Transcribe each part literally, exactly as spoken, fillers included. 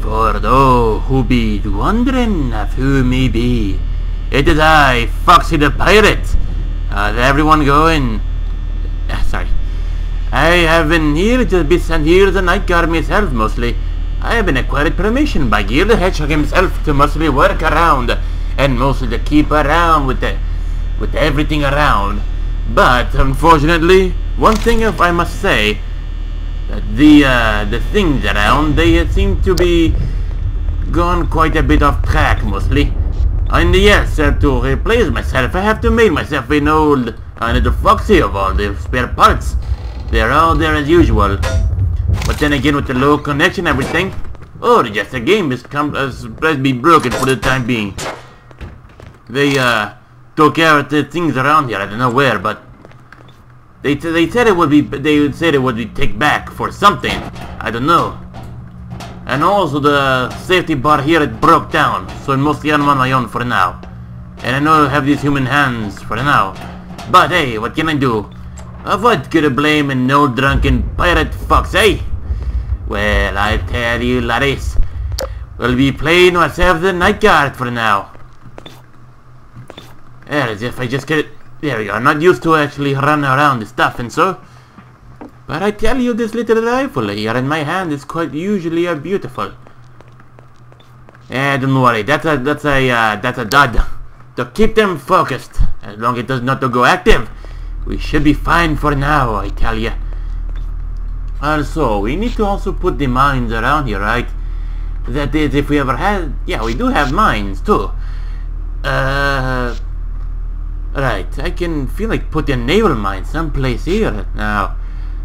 For those who be wondering of who me be, it is I, Foxy the Pirate. How's everyone going? Uh, sorry. I have been here to be sent here the night guard myself mostly. I have been acquired permission by Guil the Hedgehog himself to mostly work around and mostly to keep around with the with everything around. But unfortunately, one thing if I must say, that the uh, the things around, they uh, seem to be gone quite a bit off track mostly. And yes, uh, to replace myself, I have to make myself an old another Foxy of all the spare parts. They're all there as usual. But then again, with the low connection and everything, oh, just the game is come as uh, be broken for the time being. They uh took care of the things around here. I don't know where, but they they said it would be they said it would be take back for something. I don't know. And also the safety bar here, it broke down, so I'm mostly on my own for now. And I know I have these human hands for now. But hey, what can I do? What could I blame an old drunken pirate fox, eh? Well, I tell you, laddies, we'll be playing ourselves the night guard for now. Yeah, as if I just get it. There we go. I'm not used to actually run around and stuff and so. But I tell you, this little rifle here in my hand is quite usually a beautiful. Eh, don't worry. That's a that's a uh, that's a dud. To keep them focused, as long as it does not to go active, we should be fine for now. I tell you. Also, we need to also put the mines around here, right? That is, if we ever had. Yeah, we do have mines too. Uh. Right, I can feel like put a naval mine someplace here now.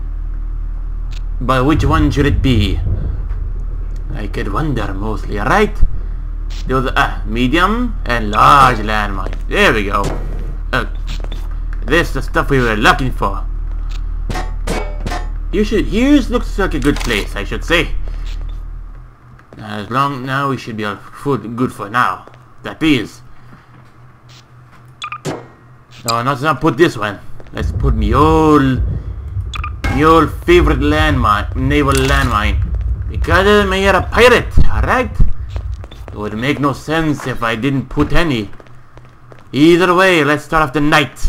But which one should it be? I could wonder mostly, right? There was a uh, medium and large landmine. There we go. Uh, this is the stuff we were looking for. You should. Here's looks like a good place, I should say. As long now we should be all food good for now. That is. No, let's not put this one. Let's put me old, me old favorite landmine, naval landmine. Because I'm here a pirate, alright? It would make no sense if I didn't put any. Either way, let's start off the night.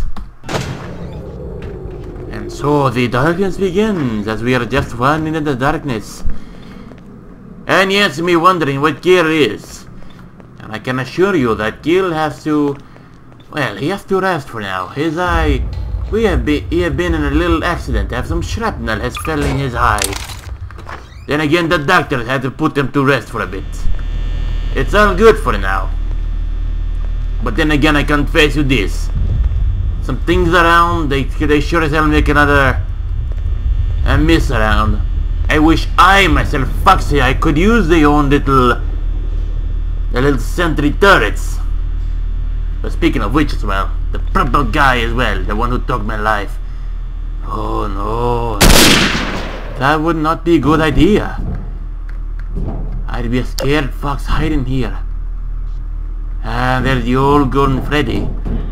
And so the darkness begins as we are just running in the darkness. And yes, me wondering what Guil is. And I can assure you that Guil has to. Well, he has to rest for now. His eye... We have been... He have been in a little accident. Have some shrapnel has fell in his eye. Then again, the doctors had to put him to rest for a bit. It's all good for now. But then again, I confess you this. Some things around, they, they sure as hell make another... a miss around. I wish I, myself, Foxy, I could use the own little... the little sentry turrets. But speaking of which as well, the purple guy as well, the one who took my life. Oh no, that would not be a good idea. I'd be a scared fox hiding here. And there's the old golden Freddy.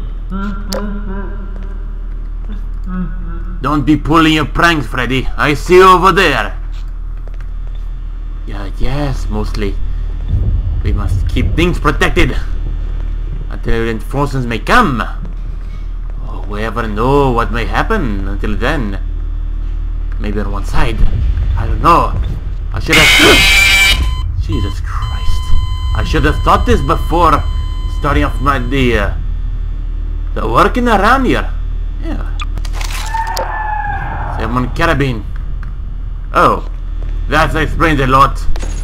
Don't be pulling your pranks, Freddy. I see you over there. Yeah, yes, mostly. We must keep things protected until reinforcements may come. Oh, we never know what may happen until then. Maybe on one side. I don't know. I should have... Jesus Christ. I should have thought this before starting off my... the... Uh, the working around here. Yeah. Someone carabine. Oh. That explains a lot.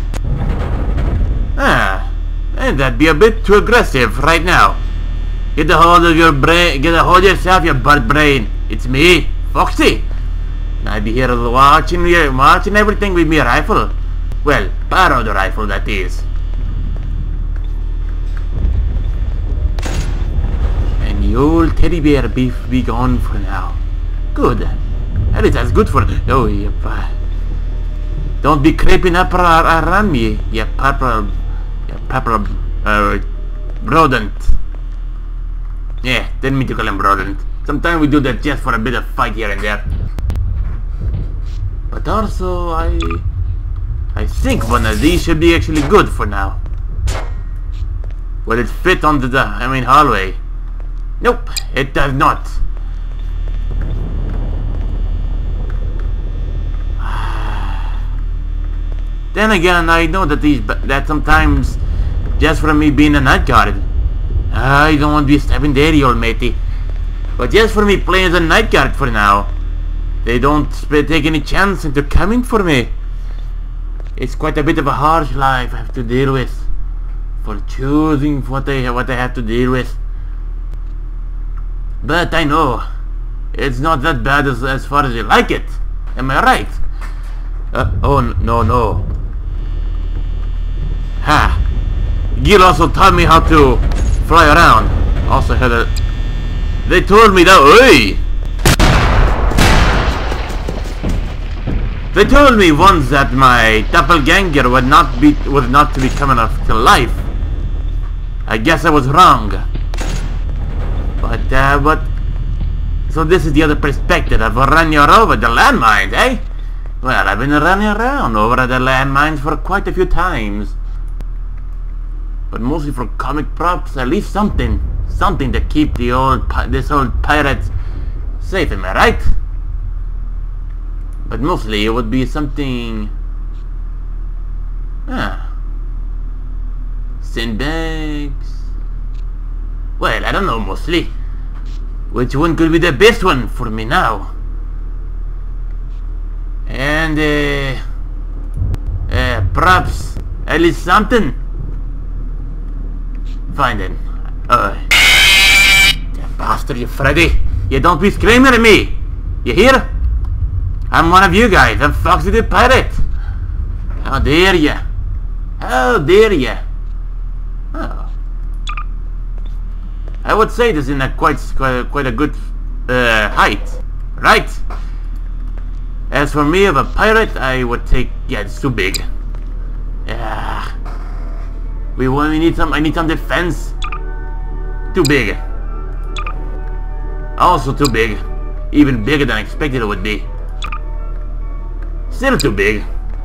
Ah. And that'd be a bit too aggressive right now. Get a hold of your brain. Get a hold of yourself, your butt brain. It's me, Foxy. And I'd be here watching, watching everything with me rifle. Well, borrowed rifle that is. And the old teddy bear beef be gone for now. Good. That is as good for. Oh, yep. Don't be creeping up around me, you purple. Pepper, uh, rodent. Yeah, didn't mean to call him rodent. Sometimes we do that just for a bit of fight here and there. But also, I... I think one of these should be actually good for now. Will it fit onto the, I mean, hallway? Nope, it does not. Then again, I know that these that sometimes, just from me being a night guard, I don't want to be stabbing daddy, old matey. But just for me playing as a night guard for now, they don't take any chance into coming for me. It's quite a bit of a harsh life I have to deal with, for choosing what they what I have to deal with. But I know it's not that bad as as far as you like it. Am I right? Uh, oh no no. Ha! Guil also taught me how to fly around. Also had a. They told me that. Oi! They told me once that my doppelganger would not be would not be coming up to life. I guess I was wrong. But uh, but. So this is the other perspective of running over the landmines, eh? Well, I've been running around over the landmines for quite a few times. But mostly for comic props, at least something. Something to keep the old, this old pirate safe, am I right? But mostly it would be something... Ah. Sandbags... Well, I don't know, mostly. Which one could be the best one for me now? And, uh... Uh, props. At least something. Fine then. Uh... You bastard, you Freddy. You don't be screaming at me. You hear? I'm one of you guys. I'm Foxy the Pirate. How dare ya? How dare ya? Oh. I would say this in a quite quite, quite a good uh, height, right? As for me, of a pirate, I would take. Yeah, it's too big. Yeah. We want. We need some. I need some defense. Too big. Also too big. Even bigger than I expected it would be. Still too big.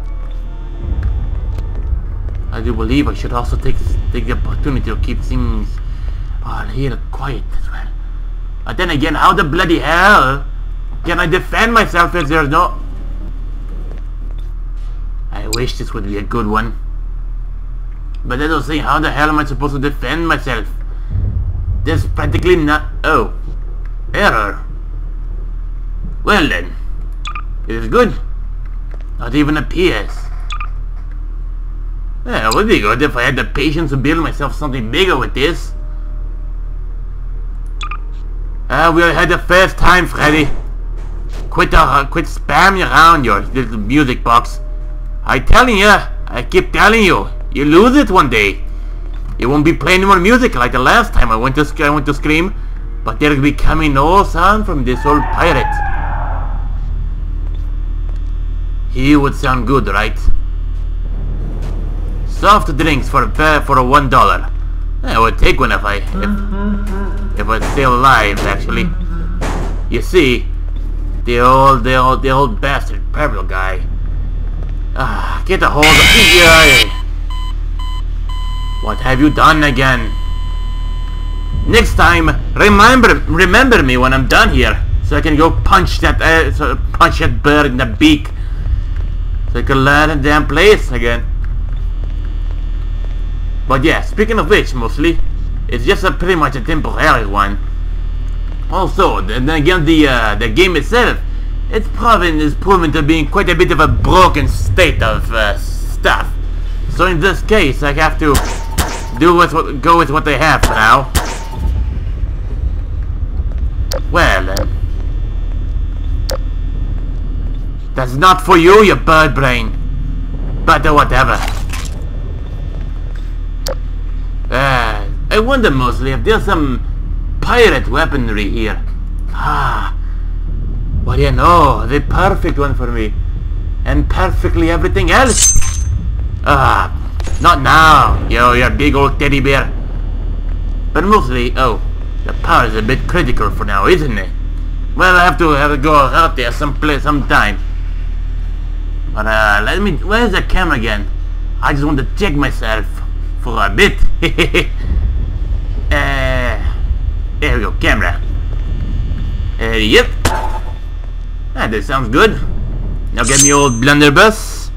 I do believe I should also take take the opportunity to keep things all here quiet as well. But then again, how the bloody hell can I defend myself if there's no... I wish this would be a good one. But I don't see how the hell am I supposed to defend myself? There's practically not... Oh. Error. Well then. It is good. Not even appears. Yeah, it would be good if I had the patience to build myself something bigger with this. Ah, uh, we had the first time, Freddy. Quit, uh, quit spamming around your little music box. I'm telling you, I keep telling you, you lose it one day. You won't be playing more music like the last time I went to I went to scream, but there'll be coming no sound from this old pirate. He would sound good, right? Soft drinks for uh, for a one dollar. I would take one if I if, if I'm still alive. Actually, you see, the old the old the old bastard purple guy. Ah, get a hold of me! What have you done again? Next time, remember remember me when I'm done here, so I can go punch that uh, so punch that bird in the beak, so I can learn the damn place again. But yeah, speaking of which, mostly, it's just a pretty much a temporary one. Also, then again, the uh, the game itself, it's proven is proven to be in quite a bit of a broken state of uh, stuff. So in this case, I have to do with what, go with what they have for now. Well, uh, that's not for you, you bird brain. But uh, whatever. Uh, I wonder mostly if there's some pirate weaponry here. Ah, what do you know? The perfect one for me, and perfectly everything else. Ah, not now, yo, you big old teddy bear. But mostly, oh, the power is a bit critical for now, isn't it? Well, I have to have to go out there someplace, sometime. But uh, let me... Where's the camera again? I just want to check myself for a bit. uh, there we go, camera. Uh, yep. Ah, that sounds good. Now get me old blunderbuss.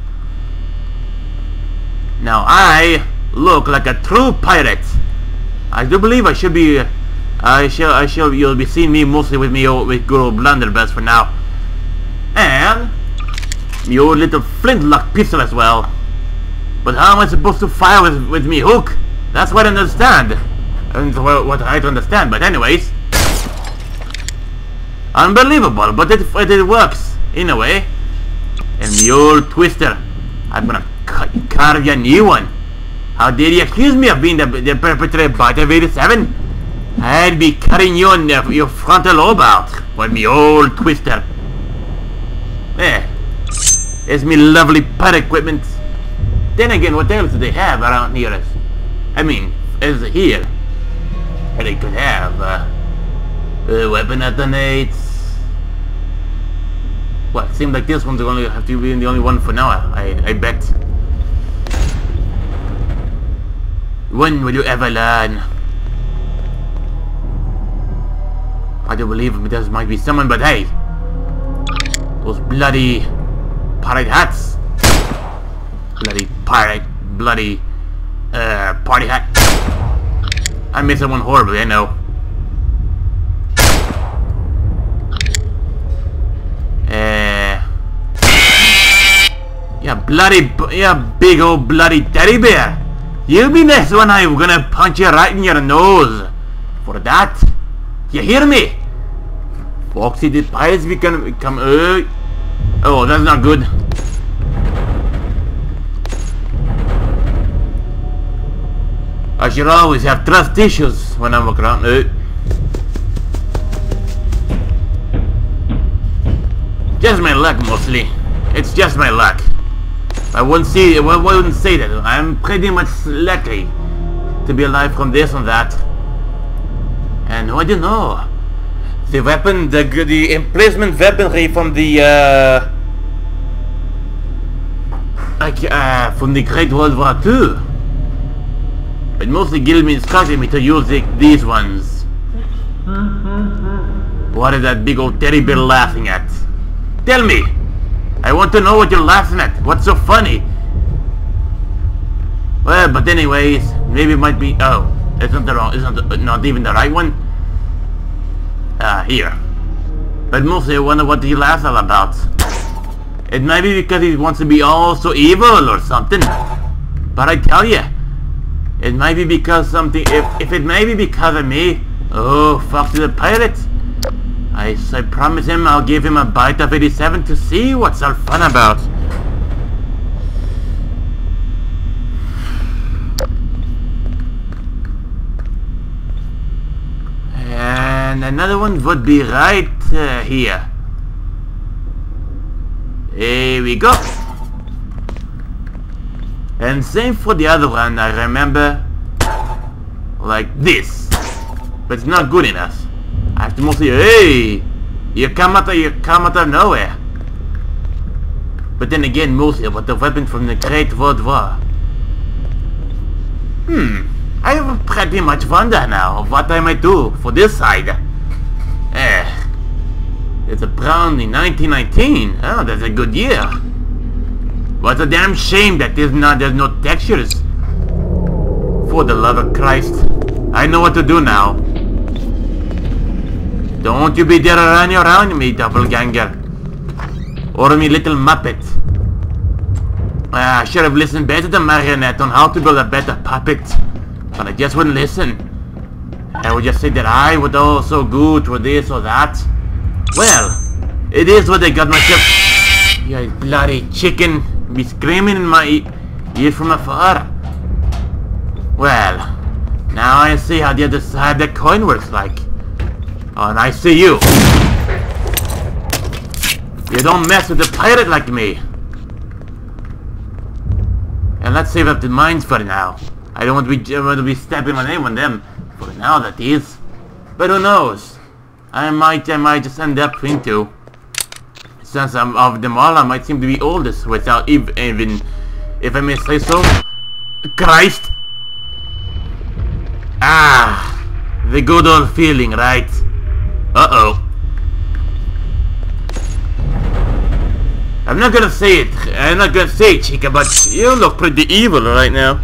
Now I look like a true pirate. I do believe I should be... Uh, I shall, I shall, you'll be seeing me mostly with me old, with good old blunderbuss for now. And... me old little flintlock pistol as well. But how am I supposed to fire with, with me hook? That's what I understand. And what I don't understand, but anyways. Unbelievable, but it, it, it works, in a way. And the old twister. I'm gonna carve you a new one. How dare you accuse me of being the, the perpetrator bite of eighty-seven? I'd be cutting you on the, your frontal lobe out with me old twister. There. There's me lovely pirate equipment. Then again, what else do they have around near us? I mean, as here. They could have uh, uh, weapon detonates. Well, it seems like this one's going to have to be the only one for now, I, I bet. When will you ever learn? I do believe there might be someone, but hey, those bloody pirate hats, bloody pirate, bloody uh, party hat. I missed someone horribly, I know. Uh, yeah, bloody, yeah, big old bloody teddy bear. You be next one, I'm gonna punch you right in your nose. For that, you hear me? Foxy, the pirates become, become, uh, oh, that's not good. I should always have trust issues when I walk around. Uh. Just my luck, mostly. It's just my luck. I wouldn't see. I wouldn't say that. I'm pretty much lucky to be alive from this and that. And I don't know. The weapon, the the emplacement weaponry from the uh, like uh, from the Great World War Two. But mostly Guil instructed me to use the, these ones. What is that big old teddy bear laughing at? Tell me! I want to know what you're laughing at. What's so funny? Well, but anyways, maybe it might be... Oh, it's not the wrong... It's not, the, not even the right one. Ah, uh, here. But mostly I wonder what he laughs all about. It might be because he wants to be all so evil or something. But I tell you, it might be because something, if, if it may be because of me, oh, Foxy the pirate, I, I promise him I'll give him a bite of eighty-seven to see what's all fun about. And another one would be right uh, here. Here we go. And same for the other one, I remember, like this, but it's not good enough. I have to mostly, hey, you come out of, you come out of nowhere. But then again, mostly about the weapon from the Great World War. Hmm, I have pretty much wonder now of what I might do for this side. Eh, it's a Brownie nineteen nineteen. Oh, that's a good year. What a damn shame that there's not there's no textures. For the love of Christ, I know what to do now. Don't you be there running around me, doppelganger, or me little muppet. Uh, I should have listened better to Marionette on how to build a better puppet, but I just wouldn't listen. I would just say that I was all so good for this or that. Well, it is what I got myself. You bloody chicken. Be screaming in my ears from afar. Well, now I see how the other side of the coin works like. Oh, and I see you. You don't mess with a pirate like me. And let's save up the mines for now. I don't want to be, I want to be stepping on anyone them. For now, that is. But who knows? I might, I might just end up into since I'm of them all, I might seem to be oldest without ev even, if I may say so. Christ! Ah, the good old feeling, right? Uh-oh. I'm not gonna say it. I'm not gonna say it, Chica, but you look pretty evil right now.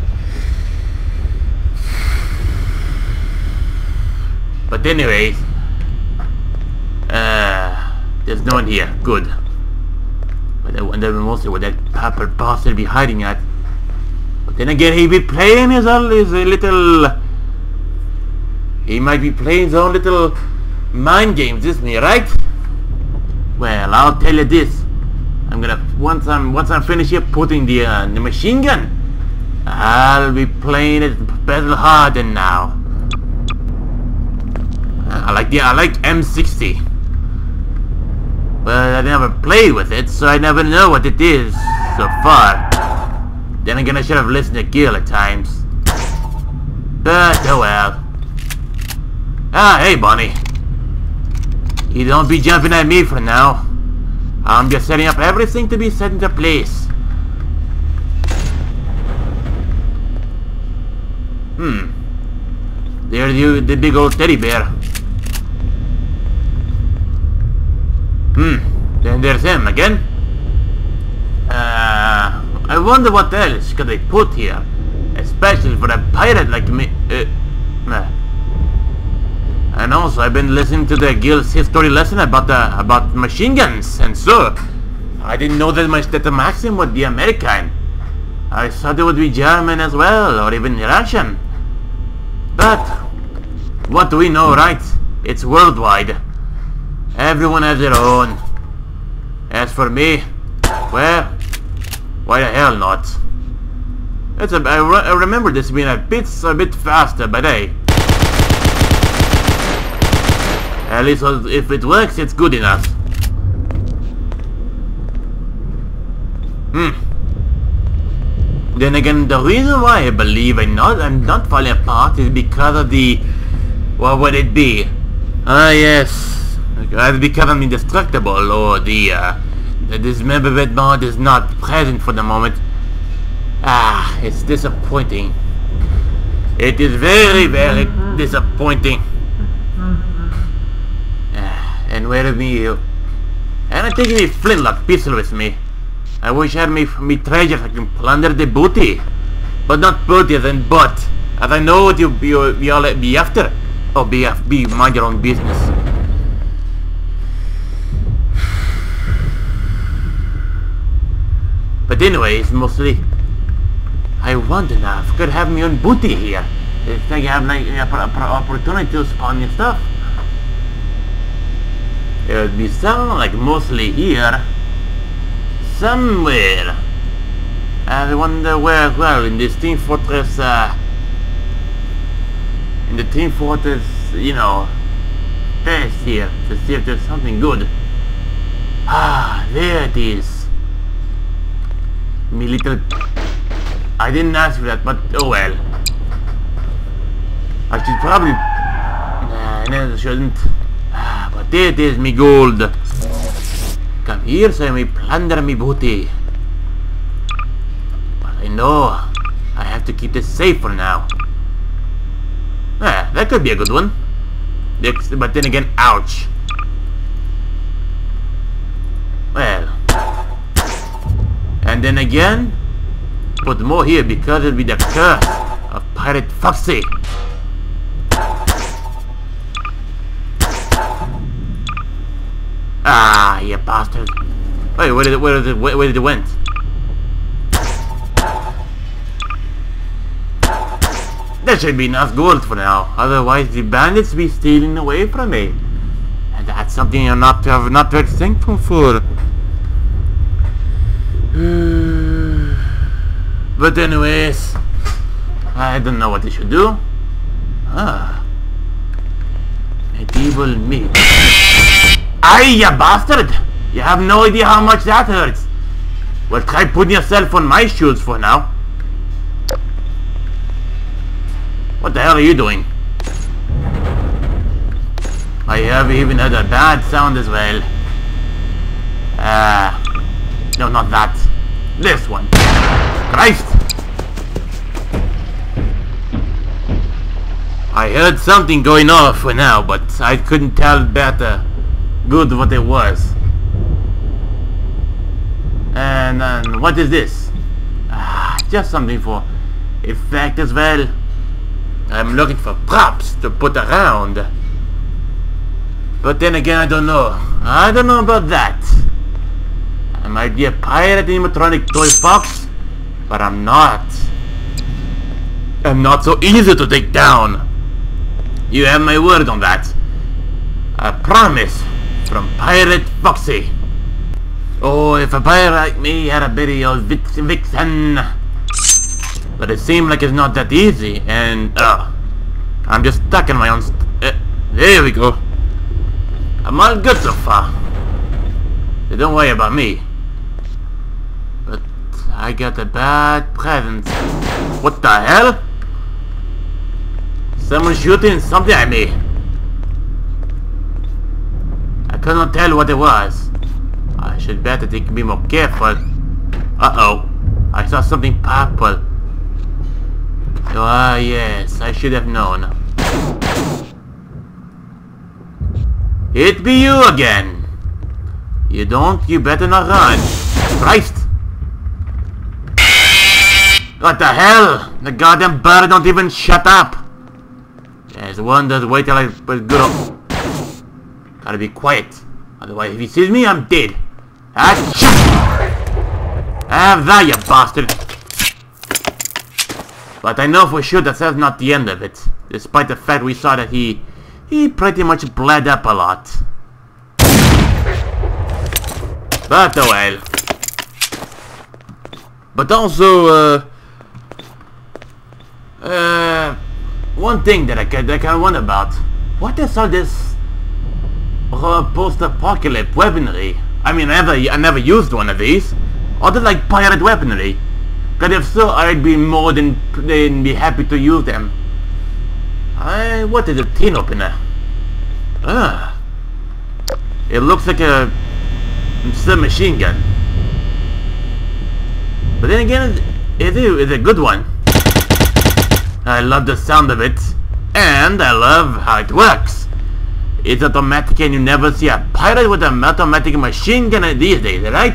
But anyways, uh, there's no one here. Good. But I wonder mostly what that purple bastard be hiding at. But then again, he be playing his own his little. He might be playing his own little mind games, isn't he? Right? Well, I'll tell you this. I'm gonna once I'm once I'm finished here putting the uh, the machine gun, I'll be playing it better hard than now. I like the I like M sixty, but I never played with it, so I never know what it is so far. Then again, I should have listened to Guil at times. But oh well. Ah, hey, Bonnie. You don't be jumping at me for now. I'm just setting up everything to be set into place. Hmm. There's you, the big old teddy bear. Hmm. Then there's him again. Uh, I wonder what else could they put here, especially for a pirate like me. Uh, nah. And also, I've been listening to the Guild's history lesson about the about machine guns, and so I didn't know that much that the Maxim would be American. I thought it would be German as well, or even Russian. But what do we know, right? It's worldwide. Everyone has their own. As for me, well, why the hell not? It's a, I, re I remember this being a bit a bit faster, but hey. At least if it works, it's good enough. Hmm. Then again, the reason why I believe I'm not I'm not falling apart is because of the, what would it be? Ah yes, either because I'm indestructible or the uh, the dismemberment mod is not present for the moment. Ah, it's disappointing. It is very very disappointing. And where are me? And I'm taking a flintlock pistol with me. I wish I had me, me treasures I can plunder the booty. But not booty as in butt. As I know what you, you, you all be after. Oh, be, be mind your own business. But anyways, mostly, I wonder now if I could have my own booty here. If I have like an opportunity to spawn new stuff. It would be something like mostly here. Somewhere. I wonder where, well, in this Team Fortress, uh, in the Team Fortress, you know, test here, to see if there's something good. Ah, there it is. Me little, I didn't ask for that, but oh well. I should probably, nah, no, I shouldn't. Ah, but there it is, me gold. Come here so I may plunder me booty. But I know I have to keep this safe for now. Ah, that could be a good one. But then again, ouch. Well. And then again, put more here because it'll be the curse of Pirate Foxy. Ah, you bastard. Wait, where did it, where did it, where, where did it went? That should be enough gold for now. Otherwise, the bandits be stealing away from me. And that's something you're not to have, not very thankful for. But anyways, I don't know what I should do. Ah, medieval meat. Aye, you bastard! You have no idea how much that hurts. Well, try putting yourself on my shoes for now. What the hell are you doing? I have even had a bad sound as well. Ah, uh, no, not that. This one. Christ! I heard something going off for now, but I couldn't tell better good what it was. And then, what is this? Ah, just something for effect as well. I'm looking for props to put around. But then again, I don't know. I don't know about that. I might be a pirate animatronic toy fox, but I'm not. I'm not so easy to take down. You have my word on that. A promise from Pirate Foxy. Oh, if a pirate like me had a bitty old vix vixen. But it seems like it's not that easy, and uh, I'm just stuck in my own st uh, there we go. I'm all good so far. So don't worry about me. But I got a bad present. What the hell? Someone shooting something at me. I could not tell what it was. I should better take be more careful. Uh-oh. I saw something purple. Ah, yes. I should have known. It be you again. You don't, you better not run. Christ! What the hell? The goddamn bird don't even shut up. There's one that's wait till I put good on. Gotta be quiet. Otherwise, if he sees me, I'm dead. Achoo! Have that, you bastard. But I know for sure that that's not the end of it. Despite the fact we saw that he... He pretty much bled up a lot. But oh well. But also, uh... Uh... One thing that I can, that I can wonder about. What is all this... Uh, post-apocalypse weaponry? I mean, I never, I never used one of these. Are they like pirate weaponry? Because if so, I'd be more than, than be happy to use them. I... What is a tin opener? Ah. It looks like a submachine gun. But then again, it is a good one. I love the sound of it. And I love how it works. It's automatic and you never see a pirate with an automatic machine gun these days, right?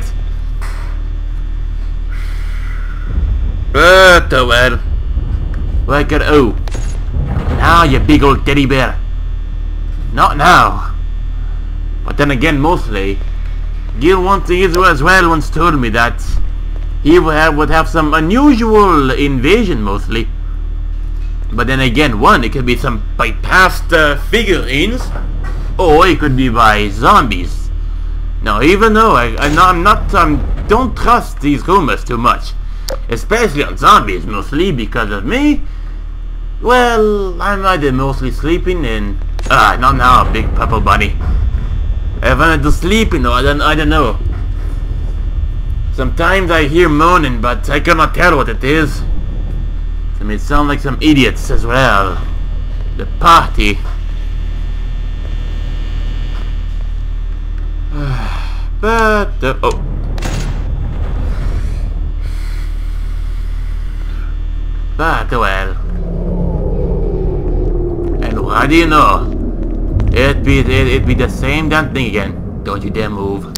But oh well. Like it, oh. Now you big old teddy bear. Not now. But then again, mostly. Guil once as well once told me that he would have, would have some unusual invasion mostly. But then again, one, it could be some by past uh, figurines, or it could be by zombies. Now, even though I, I I'm not, um, don't trust these rumors too much, especially on zombies mostly because of me. Well, I'm either mostly sleeping and ah, not now, big purple bunny. If I'm to sleeping, or I don't, I don't know. Sometimes I hear moaning, but I cannot tell what it is. It may sound like some idiots as well. The party. But uh, oh. But well. And what do you know? It'd be it, it'd be the same damn thing again. Don't you dare move.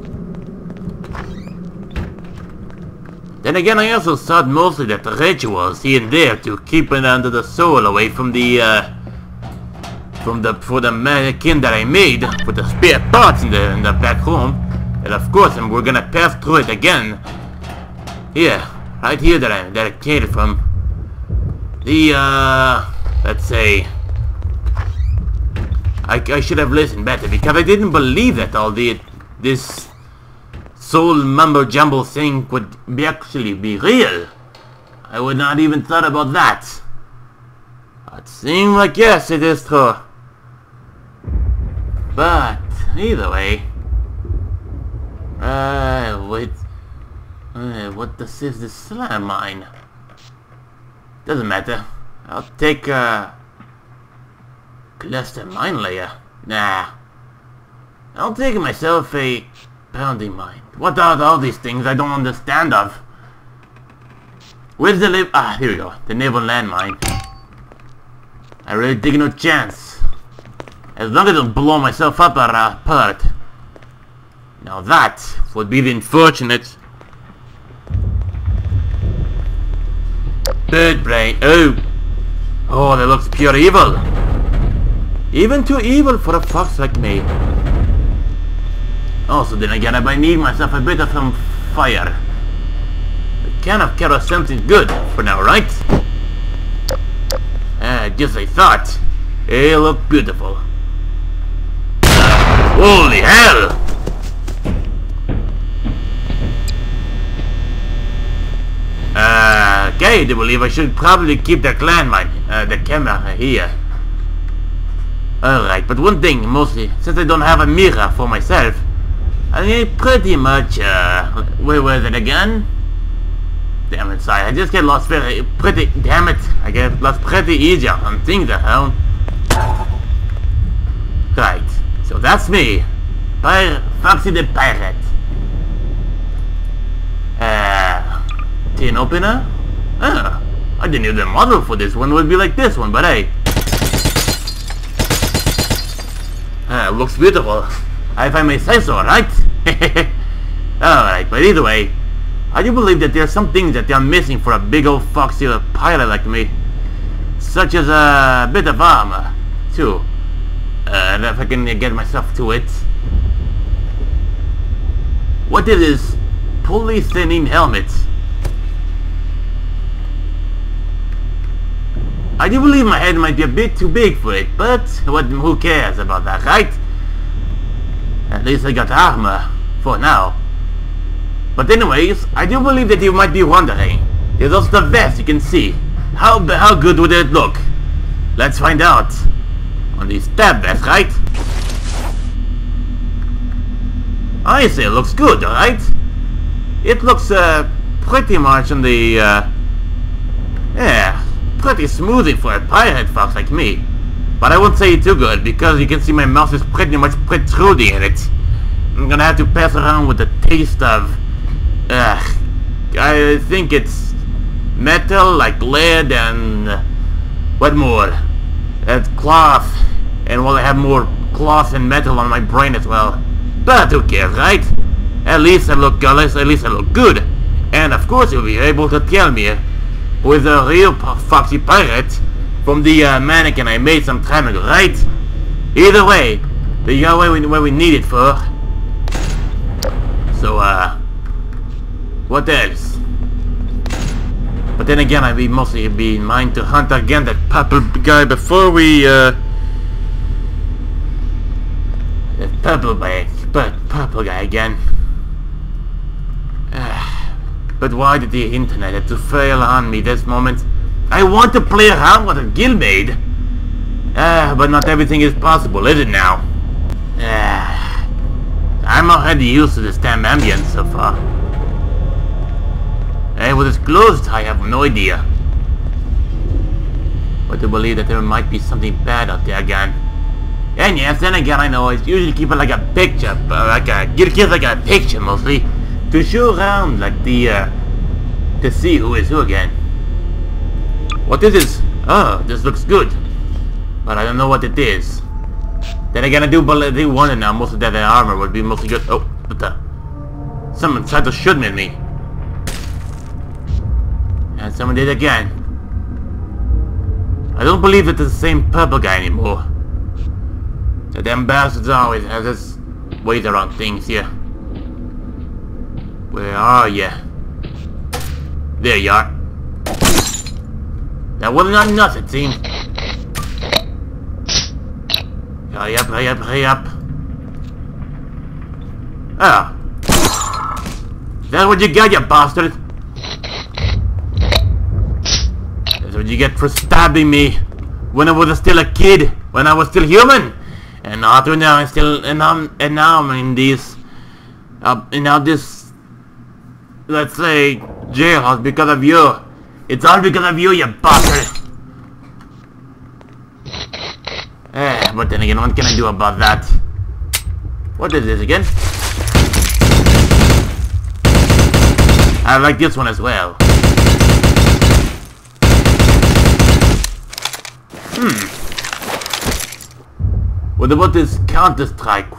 Then again, I also thought mostly that the rituals here and there to keep it under the soul away from the uh, from the for the mannequin that I made with the spare parts in the in the back room. And of course, and we're gonna pass through it again. Here, right here that I that I came from. The uh, let's say. I, I should have listened better because I didn't believe that all the this soul mumbo jumbo thing would be actually be real. I would not even thought about that. It seemed like yes, it is true. But either way, uh, wait, uh, what this is this slam mine? Doesn't matter. I'll take uh. cluster mine layer. Nah. I'll take myself a Pounding mine. What are all these things I don't understand of? Where's the live? Ah, here we go. The naval landmine. I really take no chance. As long as I don't blow myself up or uh, apart. Now that would be the unfortunate. Bird brain. Oh. Oh, that looks pure evil. Even too evil for a fox like me. Also, then again, I might need myself a bit of some fire. A can of kerosene is good for now, right? Ah, just I thought. It looked beautiful. Uh, holy hell! Uh, okay, I do believe I should probably keep the landmine, uh, the camera here. Alright, but one thing, mostly, since I don't have a mirror for myself, I need pretty much, uh, where was it again? Damn it, sorry, I just get lost very, pretty, damn it, I get lost pretty easier on things around. Right, so that's me, Pir Foxy the Pirate. Uh, tin opener? Ah, I didn't know the model for this one would be like this one, but hey. Ah, looks beautiful. If I may say so, right? Alright, but either way, I do believe that there are some things that they are missing for a big old foxy pirate like me. Such as a bit of armor, too. Uh, and if I can get myself to it. What is this polyethylene helmet? I do believe my head might be a bit too big for it, but what, who cares about that, right? At least I got armor, for now. But anyways, I do believe that you might be wondering, there's also the vest you can see. How how good would it look? Let's find out. On the stab vest, right? I say it looks good, alright? It looks uh, pretty much on the, uh, yeah, pretty smoothing for a pirate fox like me. But I won't say too good, because you can see my mouth is pretty much protruding in it. I'm gonna have to pass around with the taste of, ugh, I think it's metal, like lead, and uh, what more? That's cloth, and well, I have more cloth and metal on my brain as well. But who cares, right? At least I look, at least, at least I look good. And of course you'll be able to tell me who is a real foxy pirate from the uh, mannequin I made some time ago, right? Either way, we got where we, where we need it for. So, uh, what else? But then again, I'd be mostly be in mind to hunt again that purple guy before we, uh... that purple guy, but purple guy again. But why did the internet have to fail on me this moment? I want to play around with a Guil made. Ah, but not everything is possible, is it now? Ah, I'm already used to this damn ambience so far. Hey, with it's closed, I have no idea. But to believe that there might be something bad out there again. And yes, then again, I know I usually keep it like a picture, but like a give kids like a picture mostly, to show around like the uh, to see who is who again. What is this? Oh, this looks good, but I don't know what it is. Then again, I do believe they wanted now. Most of that armor would be mostly good. Oh, what the? Someone tried to shoot me at me, and someone did again. I don't believe it's the same purple guy anymore. The damn bastards always have this ways around things here. Where are ya? There you are. That was not enough, it seems. Hurry up, hurry up, hurry up. Ah. Is that what you got, you bastard? That's what you get for stabbing me when I was still a kid, when I was still human. And now to now I'm still, and now, and now I'm in this, uh, and now this, let's say, jailhouse because of you. It's all because of you, you bastard. Eh, but then again, what can I do about that? What is this again? I like this one as well. Hmm. What about this Counter-Strike?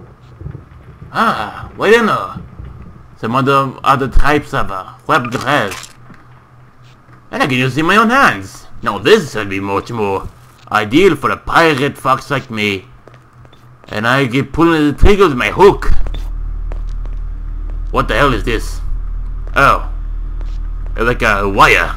Ah, wait a minute. Some other other types of uh, web drive. And I can use it in my own hands. Now this would be much more ideal for a pirate fox like me. And I get pulling the trigger with my hook. What the hell is this? Oh. It's like a wire.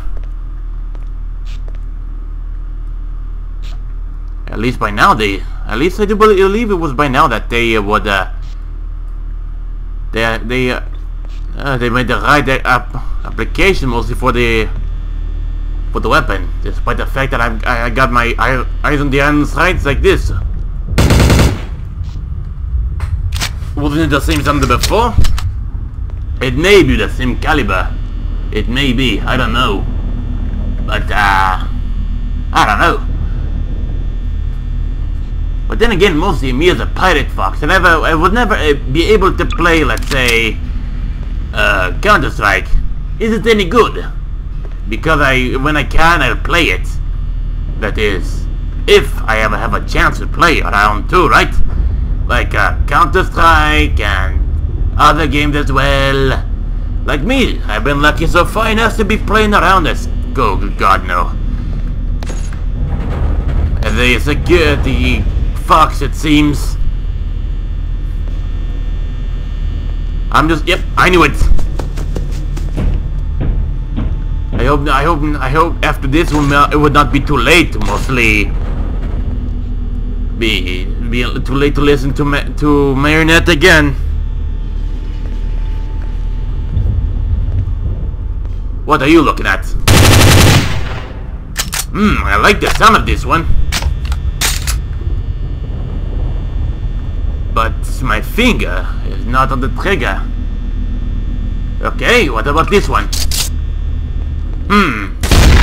At least by now they... At least I do believe it was by now that they uh, would... Uh, they... They... Uh, uh, they made the right uh, application mostly for the... For the weapon. Despite the fact that I'm, I, I got my eyes on the iron sights like this. Wasn't it the same something before? It may be the same caliber. It may be, I don't know. But, uh... I don't know. But then again, mostly me as a pirate fox, I never, I would never uh, be able to play, let's say, uh, Counter-Strike. Is it any good? Because I, when I can, I'll play it. That is, if I ever have a chance to play around too, right? Like uh, Counter-Strike and other games as well. Like me, I've been lucky so far enough to be playing around this. Go, good God, no. And the security fox, it seems. I'm just, yep, I knew it. I hope, I hope, I hope after this one, it would not be too late to mostly be, be too late to listen to ma to Marionette again. What are you looking at? Hmm, I like the sound of this one. But my finger is not on the trigger. Okay, what about this one? Hmm.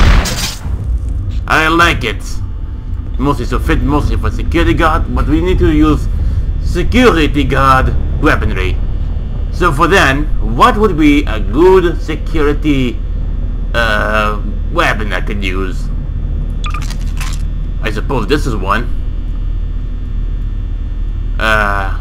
I like it. Mostly to fit mostly for security guard, but we need to use security guard weaponry. So for then, what would be a good security uh, weapon I could use? I suppose this is one. Uh.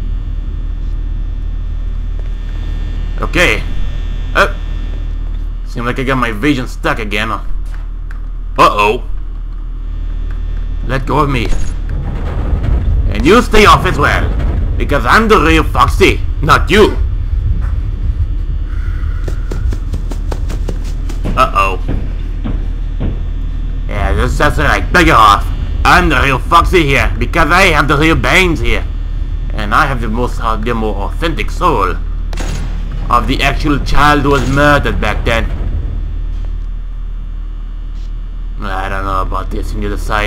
Okay. Oh. Seems like I got my vision stuck again. Uh-oh. Let go of me. And you stay off as well. Because I'm the real Foxy, not you. Uh-oh. Yeah, that's, that's right. Beg off. I'm the real Foxy here. Because I have the real brains here. And I have the most, uh, the more authentic soul of the actual child who was murdered back then. I don't know about this on the other side.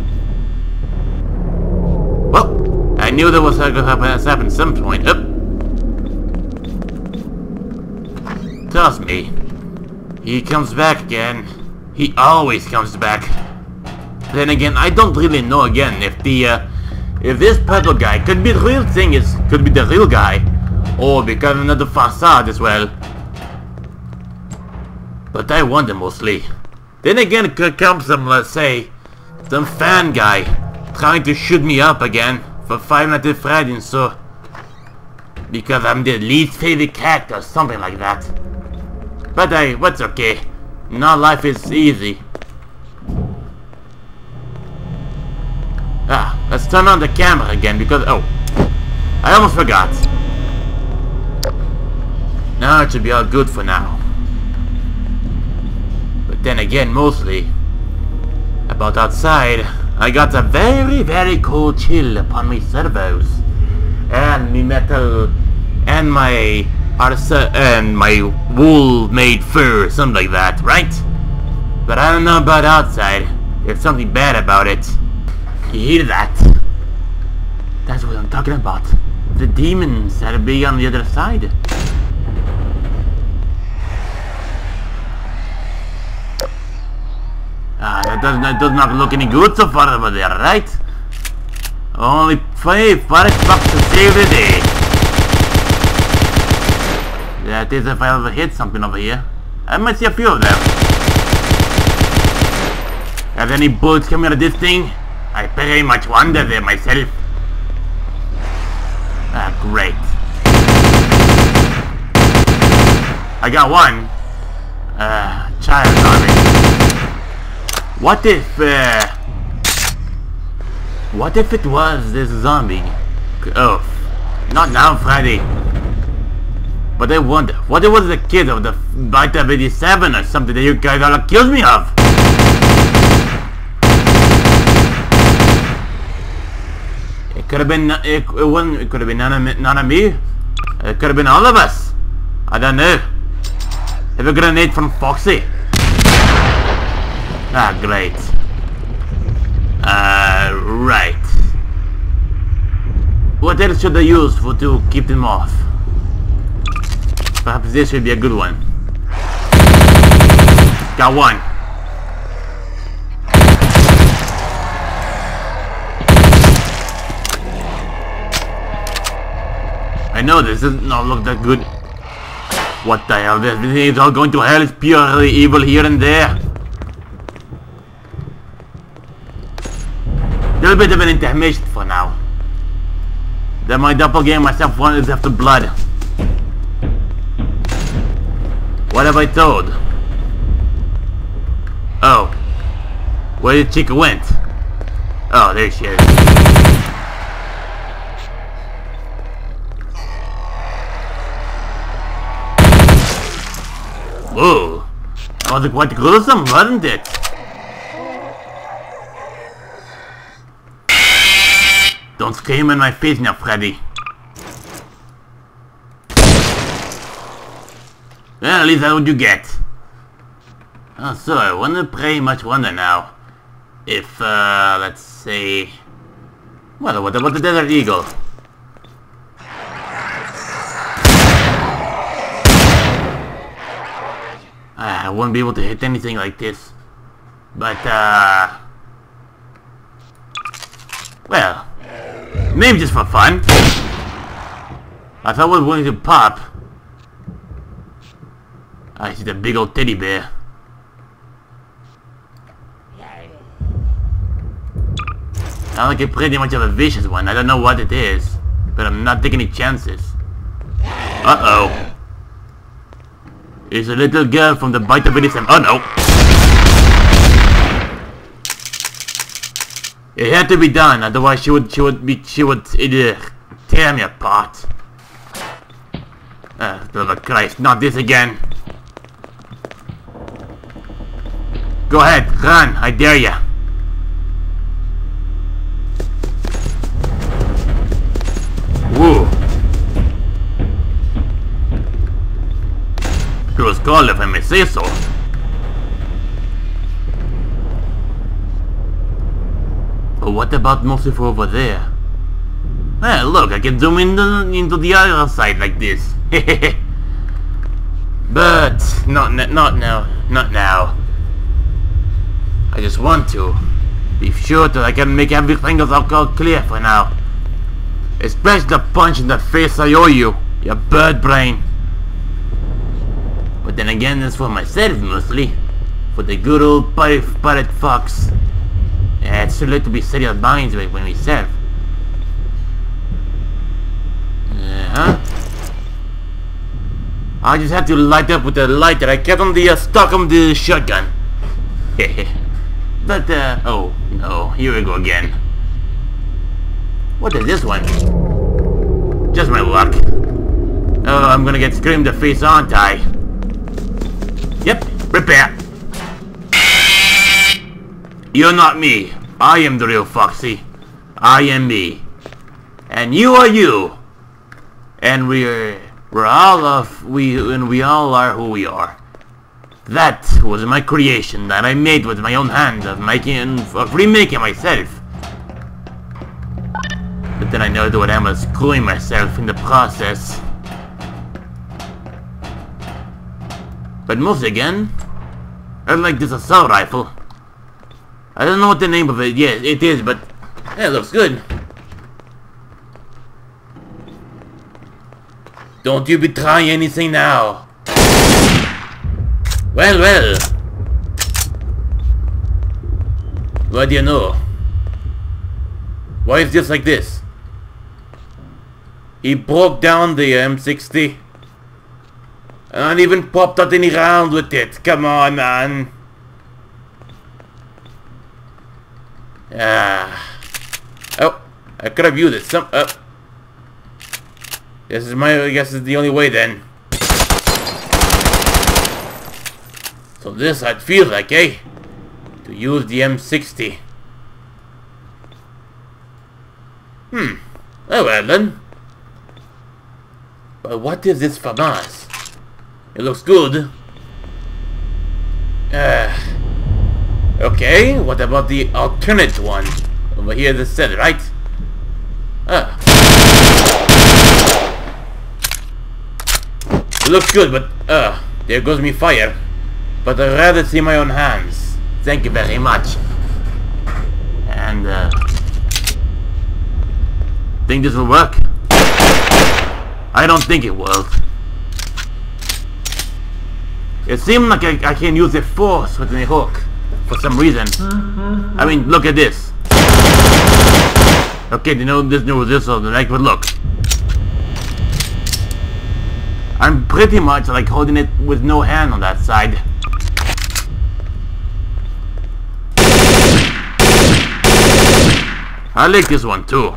Well, I knew there was going to happen at some point. Up. Trust me, he comes back again. He always comes back. Then again, I don't really know again if the uh, if this purple guy could be the real thing, is could be the real guy, or because another facade as well. But I wonder mostly. Then again, it could come some, let's say, some fan guy trying to shoot me up again for Five Nights at Freddy's, so because I'm the least favorite character or something like that. But hey, what's okay? Now life is easy. Ah, let's turn on the camera again because oh, I almost forgot. Now it should be all good for now. Then again, mostly about outside, I got a very very cold chill upon my servos and me metal and my arsa and my wool made fur, something like that, right? But I don't know about outside. There's something bad about it. You hear that? That's what I'm talking about. The demons that be on the other side. Ah, that does not, does not look any good so far over there, right? Only five forest bucks to save the day. Uh, it is if I ever hit something over here. I might see a few of them. Are there any bullets coming out of this thing? I very much wonder there myself. Ah, great. I got one. Uh, child zombie. What if, uh... What if it was this zombie? Oh, not now, Freddy. But I wonder, what if it was the kid of the Bite of eighty-seven or something that you guys all accused me of? It could have been, it, it wasn't, it could have been none of me, none of me. It could have been all of us. I don't know. Have a grenade from Foxy. Ah, great. Uh, right. What else should I use for to keep them off? Perhaps this should be a good one. Got one. I know this does not look that good. What the hell? This thing is all going to hell. It's purely evil here and there. A little bit of an intermission for now. Then my doppelganger myself is after blood. What have I told? Oh. Where did Chica went? Oh, there she is. Whoa. That was quite gruesome, wasn't it? Don't scream in my face now, Freddy. Well, at least that's what you get. Oh, so I wonder, pretty much wonder now, if, uh, let's say... Well, what about the Desert Eagle? I won't be able to hit anything like this. But, uh... well... maybe just for fun. I thought I was going to pop. I see the big old teddy bear. I like it pretty much of a vicious one. I don't know what it is, but I'm not taking any chances. Uh-oh. It's a little girl from the Bite of eighty-seven. Oh no! It had to be done, otherwise she would, she would be, she would uh, tear me apart. Ah, uh, Christ, not this again. Go ahead, run, I dare ya. Woo. Close call if I may say so. But what about mostly for over there? Well, look, I can zoom in the, into the other side like this. But not not now, not now. I just want to be sure that I can make everything all clear for now. Especially the punch in the face I owe you, you bird brain. But then again, that's for myself mostly. For the good old pirate, pirate fox. Yeah, it's too late to be setting our minds right when we serve. Uh-huh. I just have to light up with the light that I kept on the uh, stock of the shotgun. But, uh, oh, no, here we go again. What is this one? Just my luck. Oh, I'm gonna get screamed the face, aren't I? Yep, repair. You're not me. I am the real Foxy. I am me. And you are you. And we're we're all of we and we all are who we are. That was my creation that I made with my own hand of making of remaking myself. But then I know that I was screwing myself in the process. But most again, I like this assault rifle. I don't know what the name of it yet it is, but it looks good. Don't you be trying anything now. Well, well. What do you know? Why is this like this? He broke down the M sixty. And even popped out any round with it. Come on, man. Ah. Oh, I could have used it. Some. Oh. This is my. I guess is the only way then. So this I'd feel like, eh? To use the M sixty. Hmm. Oh well then. But what is this FNAF? It looks good. Uh, okay, what about the alternate one? Over here this said, right? Ah. It looks good, but uh, there goes me fire. But I'd rather see my own hands. Thank you very much. And uh think this will work? I don't think it will. It seems like I, I can use the force with the hook for some reason. I mean, look at this. Okay, you know this new this or the next, but look. I'm pretty much like holding it with no hand on that side. I like this one too.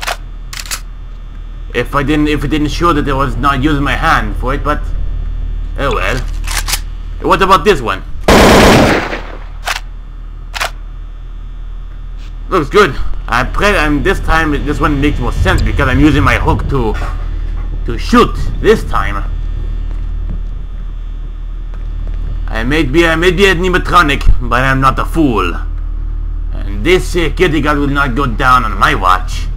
If I didn't, if it didn't show that I was not using my hand for it, but oh well. What about this one? Looks good. I pray. I'm this time. This one makes more sense because I'm using my hook to to shoot this time. I may be, I may be an animatronic, but I'm not a fool. And this uh, kitty cat will not go down on my watch.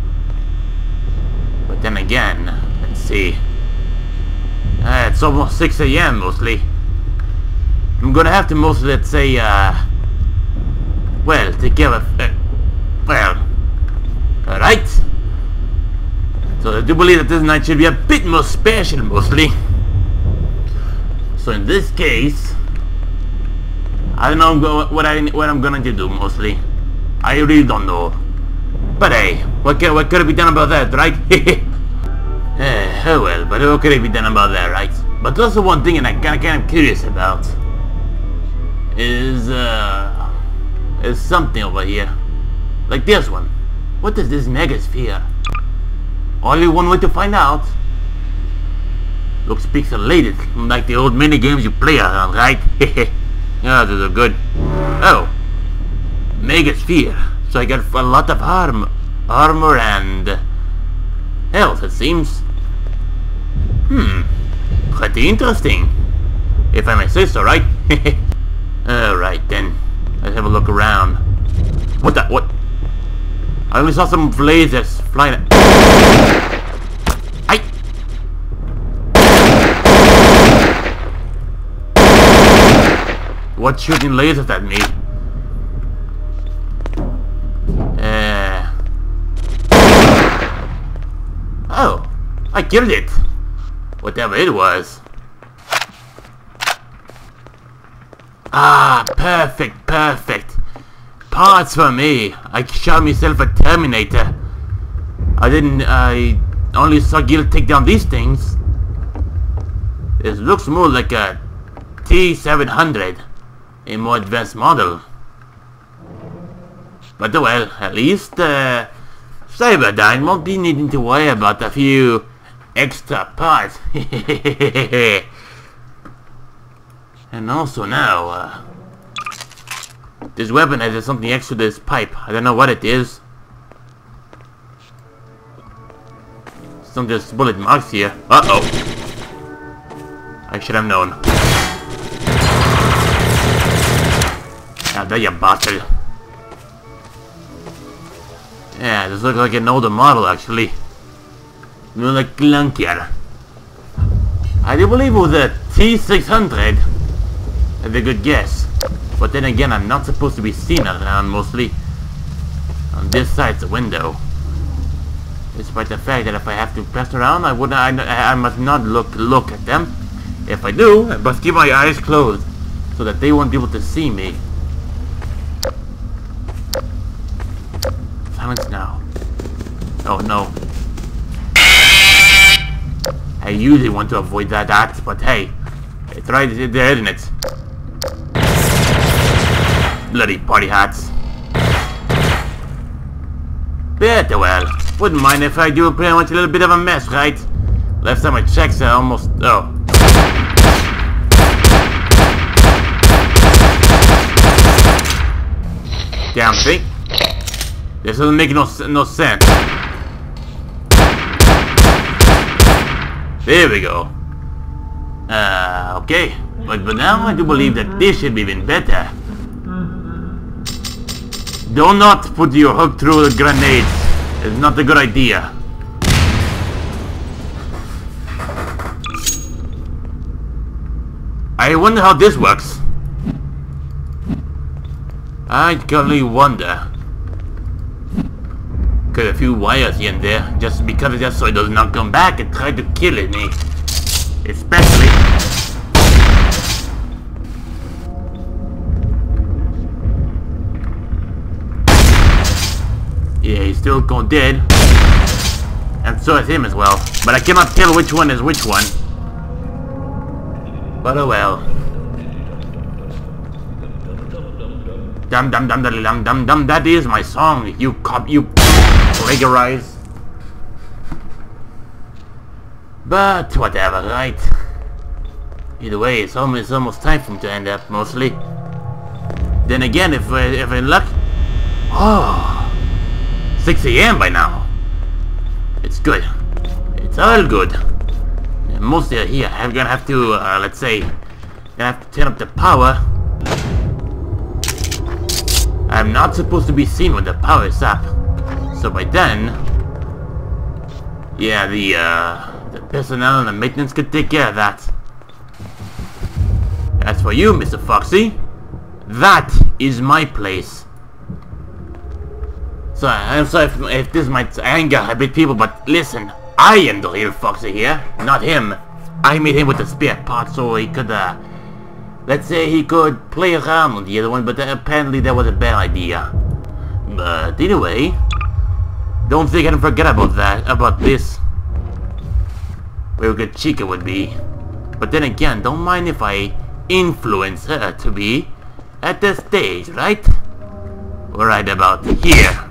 But then again, let's see. Uh, it's almost six A M mostly. I'm gonna have to mostly, let's say, uh, well, take care of, uh, well, alright. So I do believe that this night should be a bit more special, mostly. So in this case, I don't know what I what I'm gonna do mostly. I really don't know. But hey, what can what could be done about that, right? eh, oh well, but what could be done about that, right? But also one thing, and I kind of kind of curious about. Is uh is something over here like this one. What is this megasphere? Only one way to find out. Looks pixelated, like the old mini games you play around, right? Yeah, those are good. Oh, megasphere. So I got a lot of arm, armor and health, it seems. Hmm, pretty interesting, if I may say so, right? Alright then, let's have a look around. What the, what? I only saw some lasers flying. I. What's shooting lasers at me? Uh. Oh, I killed it. Whatever it was. Ah, perfect, perfect. Parts for me. I shot myself a Terminator. I didn't, I only saw Guil take down these things. This looks more like a T seven hundred, a more advanced model. But well, at least uh, Cyberdyne won't be needing to worry about a few extra parts. And also now, uh, this weapon has something extra to this pipe. I don't know what it is. Some just bullet marks here. Uh-oh. I should have known. Now there you bastard. Yeah, this looks like an older model actually. More like clunkier. I do believe it was a T six hundred. That's a good guess. But then again, I'm not supposed to be seen around mostly. On this side's a window. Despite the fact that if I have to press around, I would I, I must not look look at them. If I do, I must keep my eyes closed so that they won't be able to see me. Silence now. Oh no. I usually want to avoid that act, but hey, it's right there, isn't it? Bloody party hats. But well, wouldn't mind if I do pretty much a little bit of a mess, right? Last time I checked, I almost... oh. Damn thing. This doesn't make no, no sense. There we go. Uh, okay. But, but now I do believe that this should be even better. Do not put your hook through the grenades. It's not a good idea. I wonder how this works. I currently wonder. Cut a few wires here and there, just because just so it does not come back and try to kill me. Especially. Yeah, he's still gone dead. And so is him as well. But I cannot tell which one is which one. But oh well. Dum dum dum dum dum dum dum. That is my song. You cop you plagiarize. But whatever, right? Either way, it's almost it's almost time for him to end up mostly. Then again, if I, if in luck, oh, six A M by now. It's good. It's all good. And mostly here, I'm gonna have to, uh, let's say, gonna have to turn up the power. I'm not supposed to be seen when the power is up. So by then, yeah, the uh, the personnel and the maintenance could take care of that. As for you, Mister Foxy, that is my place. So I'm sorry if, if this might anger a bit people, but listen, I am the real Foxy here, not him. I made him with the spare part so he could, uh, let's say he could play around with the other one, but uh, apparently that was a bad idea. But anyway, don't think I can forget about that, about this. Where good Chica would be. But then again, don't mind if I influence her to be at the stage, right? Right about here.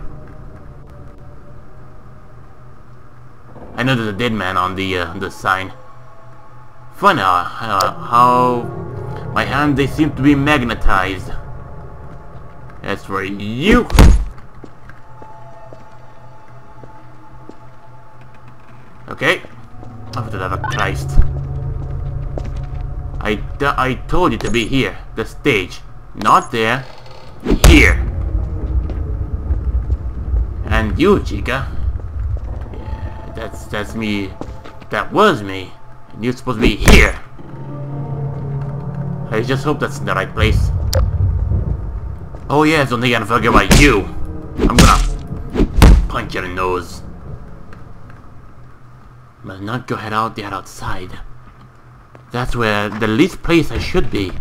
I know there's a dead man on the uh, the sign. Funny how, how, how my hands, they seem to be magnetized. As for you, okay. Oh, for the love of Christ! I I told you to be here, the stage, not there, here. And you, Chica. Yeah, that's that's me. That was me. And you're supposed to be here. I just hope that's in the right place. Oh yeah, don't think I can forget about you. I'm gonna punch your nose. But not go head out there outside. That's where the least place I should be.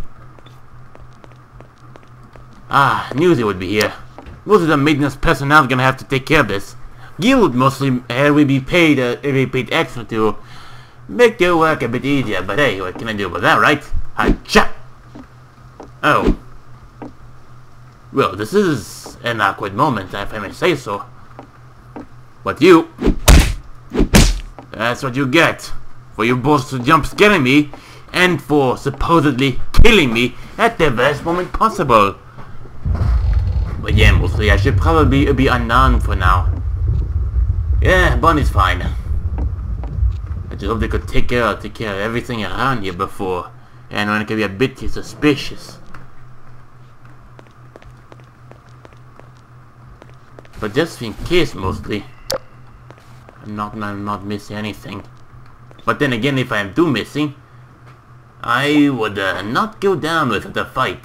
Ah, knew they would be here. Most of the maintenance personnel are gonna have to take care of this. Guil would mostly uh, will be paid uh, be paid extra to make their work a bit easier. But hey, what can I do about that, right? Hacha! Oh. Well, this is an awkward moment, if I may say so. But you, that's what you get for you both to jump scaring me and for supposedly killing me at the worst moment possible. But yeah, mostly I should probably be unarmed for now. Yeah, Bonnie's fine. I just hope they could take care take care of everything around here before, and when it could be a bit suspicious. But just in case, mostly, I'm not I'm not missing anything. But then again, if I am too missing, I would uh, not go down with the fight.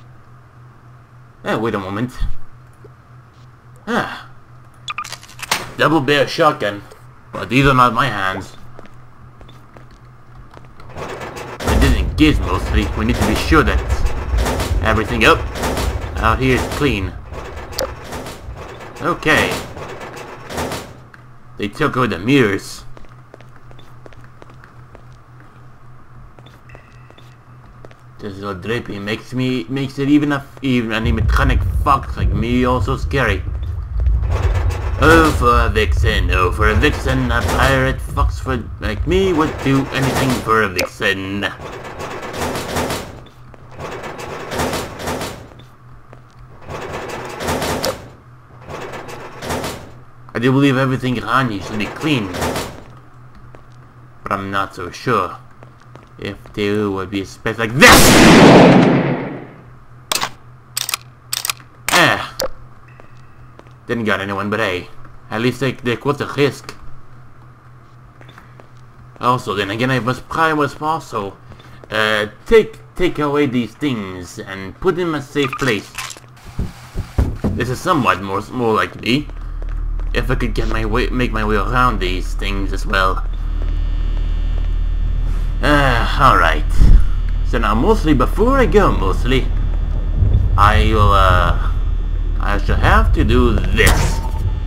Eh, wait a moment. Ah. double barrel shotgun. But these are not my hands. It isn't Giz mostly. We need to be sure that everything up out here is clean. Okay. They took away the mirrors. This little dripping makes me makes it even a even an animatronic fox like me also scary. Oh, for a vixen, oh, for a vixen, a pirate fox for like me would do anything for a vixen. I do believe everything around you should be clean, but I'm not so sure if there would be a space like this. Ah. Didn't got anyone, but hey, at least they, they quit the risk. Also, then again, I must probably must also uh, take take away these things and put them in a safe place. This is somewhat more more like me. If I could get my way, make my way around these things as well. Uh, all right. So now, mostly before I go, mostly, I will uh. I shall have to do this.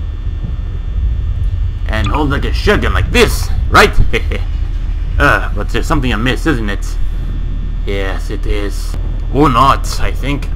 And hold like a shotgun like this, right? uh, but there's something amiss, isn't it? Yes, it is. Or not, I think.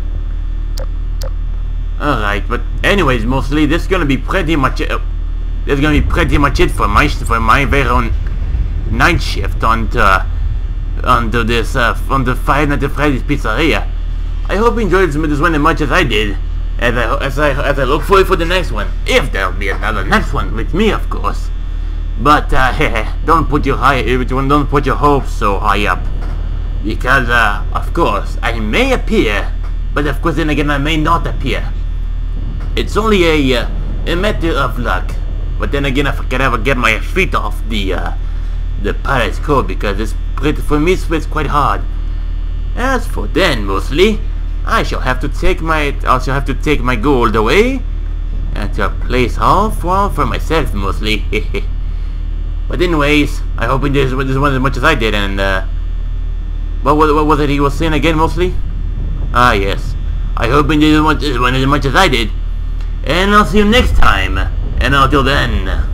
Alright, but anyways, mostly, this is gonna be pretty much it. Uh, this is gonna be pretty much it for my, for my very own night shift on the, on the, this, uh, on the Five Nights at Freddy's Pizzeria. I hope you enjoyed this one as much as I did. As I, as I as I look forward for the next one, if there'll be another next one with me, of course. But uh, don't put your high, don't put your hopes so high up, because uh, of course I may appear, but of course then again I may not appear. It's only a uh, a matter of luck. But then again, if I can ever get my feet off the uh, the pirate's code, because it's pretty for me, it's quite hard. As for then, mostly, I shall have to take my I shall have to take my gold away and to a place all for for myself mostly. But anyways, I hope you did this one as much as I did. And uh, what, what, what was it he was saying again mostly? Ah yes, I hope you did this one as much as I did. And I'll see you next time. And until then.